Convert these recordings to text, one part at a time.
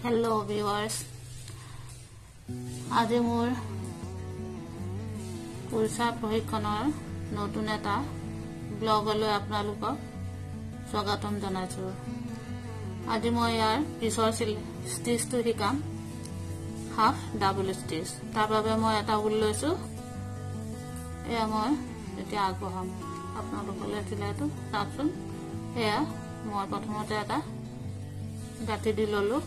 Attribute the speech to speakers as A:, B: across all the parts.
A: Hello viewers. আজি মোৰ কুৰ্চা প্ৰশিক্ষণৰ নতুন এটা ব্লগলৈ আপোনালোকক স্বাগতম জনাইছো। আজি মই ইয়াৰ পিছৰ ষ্টিচটো শিকাম হাফ ডাবল ষ্টিচ। তাৰ বাবে মই এটা উল লৈছো। এয়া মই এতিয়া আগবঢ়াম আপোনালোকলৈ চিলাইটো চাওকচোন। এয়া মই প্ৰথমতে এটা গাঁঠি দি ললো।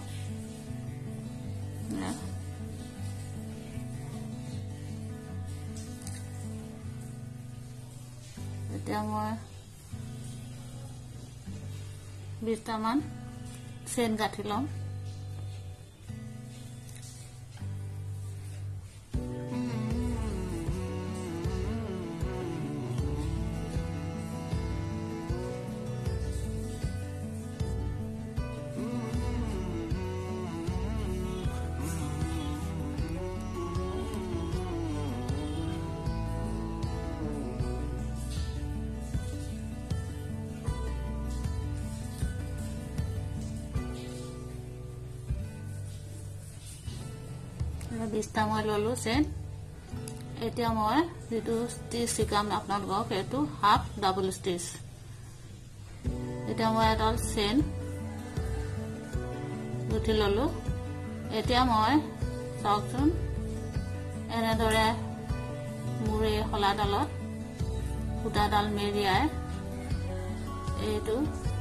A: এতিয়া মই 20টা মান চেন গাঁঠি লম। বিশটা মই ললো চেন। এতিয়া মই যেটো ষ্টিচ শিকাম আপোনালোকক এটো হাফ ডাবল ষ্টিচ। এতিয়া মই এটা চেন গুঠি ললো। এতিয়া মই চাওকচোন এনেদৰে মুৰে হলাডালত সূতাডাল মেৰিয়াই এইটো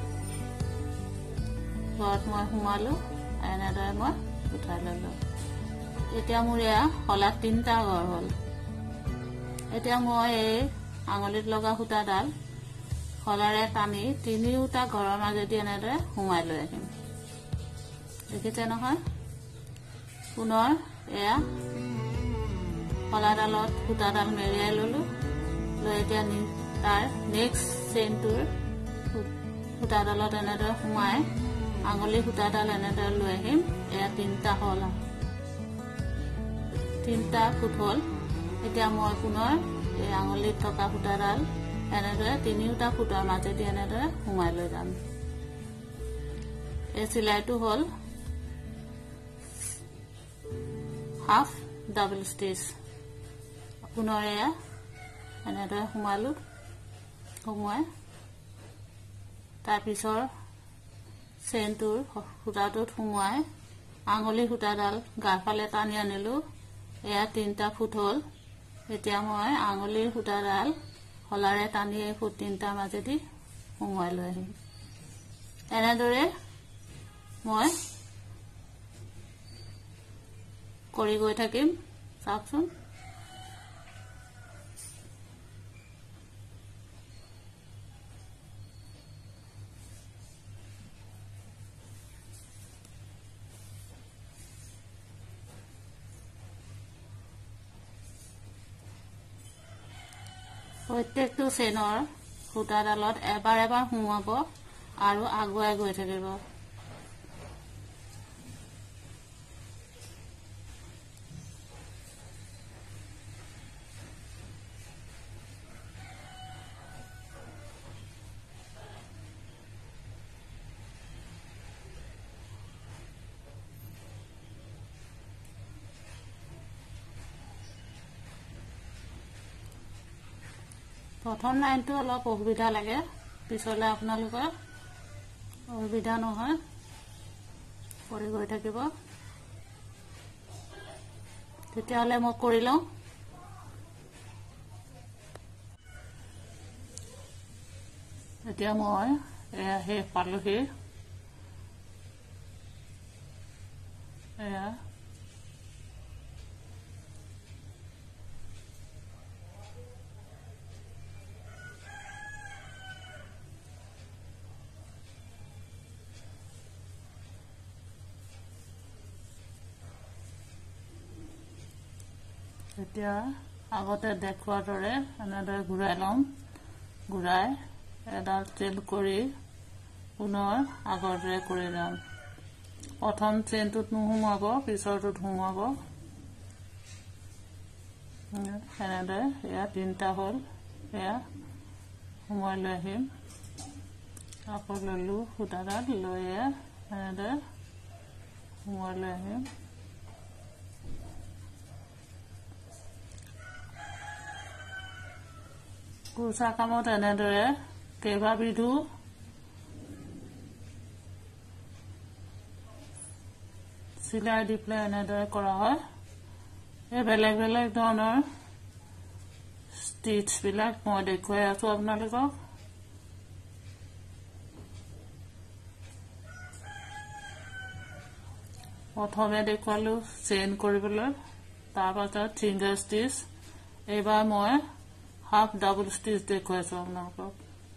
A: ঘৰত মই সুমালো। এনেদৰে মই উঠাই ললো। এতিয়া মোৰ এয়া হলা 3টা ঘৰ হল। এতিয়া মই এই আঙুলিত লগা সূতাডাল হলাৰে টানি 3টা ঘৰৰ মাজেদি এনেদৰে সুমাই লৈ আহিম। দেখিছে নহয়? পুনৰ এয়া হলাডালত সূতাডাল মেৰিয়াই ললো। লৈ এতিয়া তাৰ নেক্সট চেইনটোৰ সূতাডালত এনেদৰে সুমাই আঙুলি সূতাডাল এনেদৰে লৈ আহিম। এয়া 3টা হল। 3টা ফুট হল। এতিয়া মই পুনৰ এই আঙুলিত থকা সূতাডাল এনেদৰে 3টা ফুটৰ মাজেদি এনেদৰে সুমাই লৈ যাম। এই চিলাইটো হল হাফ ডাবল ষ্টিচ। পুনৰ এয়া এনেদৰে সুমালো। সুমাই তাৰ পিছৰ চেইনটোৰ সূতাটোত সুমাই আঙুলি সূতাডাল গাৰফালে টানি আনিলো। এয়া 3টা ফুট হল। এতিয়া মই আঙুলিৰ সূতাডাল হলাৰে টানি এই ফুট 3টাৰ মাজেদি সুমুৱাই লৈ আহিম। এনেদৰে মই কৰি গৈ থাকিম। চাওকচোন প্ৰত্যেকটো চেনৰ সূতাডালত এবাৰ এবাৰ সুমুৱাব আৰু আগুৱাই গৈ থাকিব। প্ৰথম লাইনটো অলপ অসুবিধা লাগে। পিছলে আপোনালোকৰ অসুবিধা নহয়। কৰি গৈ থাকিব। তেতিয়াহলে মই কৰি লওঁ। এতিয়া মই এয়া শেষ পালোহি। এয়া এতিয়া আগতে দেখুৱাৰ দৰে এনেদৰে ঘূৰাই লম। ঘূৰাই এডাল চেইন কৰি পুনৰ আগৰ দৰে কৰি যাম। প্ৰথম চেইনটোত নুসুমাব, পিছৰটোত সুমাব। এনেদৰে এয়া 3টা হল। এয়া সুমাই লৈ আহিম। আকৌ ললো সূতাডাল লৈ এনেদৰে সোমালে আহিম কুৰ্চা কামত এনেদৰে কেইবাবিধো চিলাই দি পেলাই এনেদৰে কৰা হয় এই বেলেগ বেলেগ ধৰণৰ ষ্টিচ বিলাক মই দেখুৱাই আছো আপোনালোকক প্ৰথমে দেখুৱালো চেইন কৰিবলৈ তাৰ পাছত ফিংগাৰ ষ্টিচ এইবাৰ মই হাফ ডাবল ষ্টিচ দেখুৱাইছো আপোনালোকক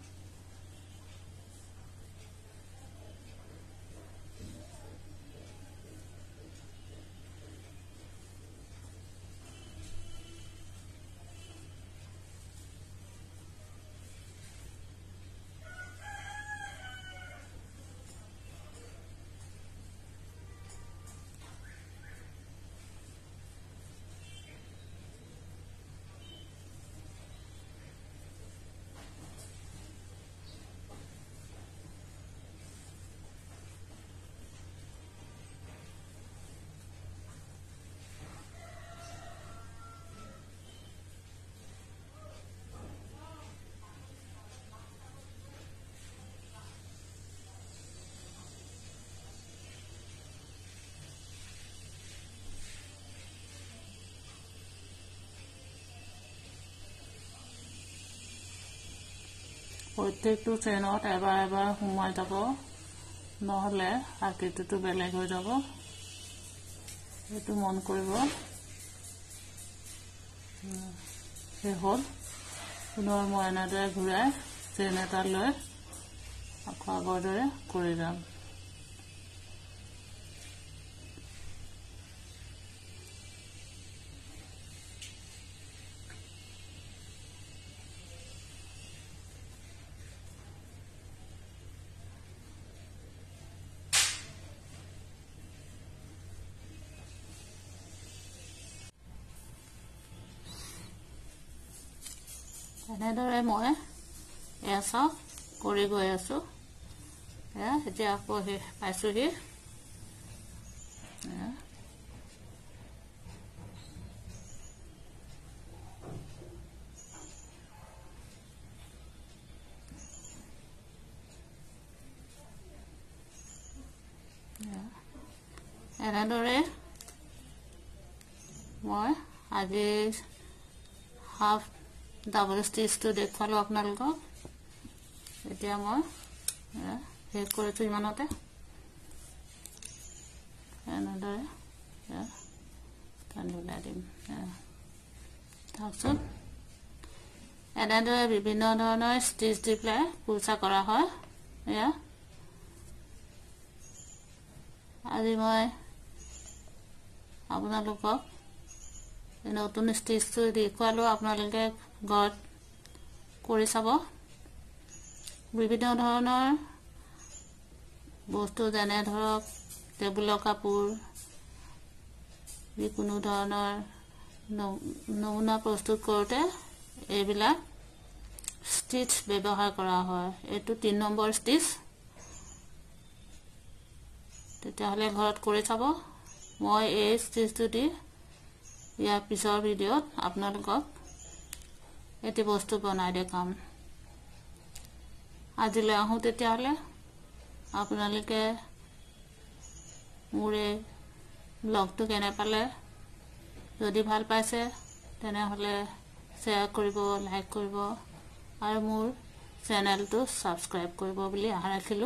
A: প্ৰত্যেকটো চেইনত এবাৰ এবাৰ সোমাই যাব নহলে আকৃতিটো বেলেগ হৈ যাব এইটো মন কৰিব এই হ'ল পুনৰ মই এনেদৰে ঘূৰাই চেইন এটা লৈ আকৌ আগৰ দৰে কৰি যাম এনেদৰে মই এসা কৰি গৈ আছো এতিয়া আকৌ পাইছোহি এনেদৰে মই আজি হাফ ডাবল ষ্টিচ তো দেখুৱালো আপোনালোকক এতিয়া মই শেষ কৰিছো ইমানতে এনেদৰে টানি দিম তাৰপিছত এনেদৰে বিভিন্ন ধৰণৰ ষ্টিচ দি পেলাই কুৰ্চা কৰা হয় আজি মই আপোনালোকক নতুন ষ্টিচ তো দেখুৱালো আপোনালোকে ঘৰত কৰি চাব বিভিন্ন ধৰণৰ বস্তু যেনে ধৰক টেবুলৰ কাপোৰ যিকোনো ধৰণৰ নমুনা প্ৰস্তুত কৰোঁতে এইবিলাক ষ্টিচ ব্যৱহাৰ কৰা হয় এইটো 3 নম্বৰ ষ্টিচ তেতিয়াহ'লে ঘৰত কৰি চাব মই এই ষ্টিচটো দি ইয়াৰ পিছৰ ভিডিঅ'ত আপোনালোকক এটি বস্তু বনাই দেখাম আজিলৈ আহো তেতিয়াহ'লে আপোনালোকে মোৰ এই ব্লগটো কেনে পালে যদি ভাল পাইছে তেনেহ'লে শ্বেয়াৰ কৰিব লাইক কৰিব আৰু মোৰ চেনেলটো সাবস্ক্ৰাইব কৰিব বুলি আশা ৰাখিলো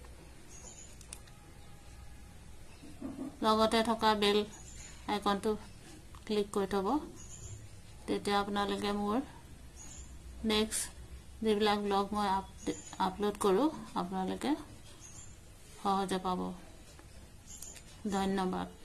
A: লগতে থকা বেল আইকনটো ক্লিক কৰি থব তেতিয়া আপোনালোকে মোৰ নেক্সট যিবিলাক ব্লগ মই আপলোড কৰো আপোনালোকে সহজে পাব ধন্যবাদ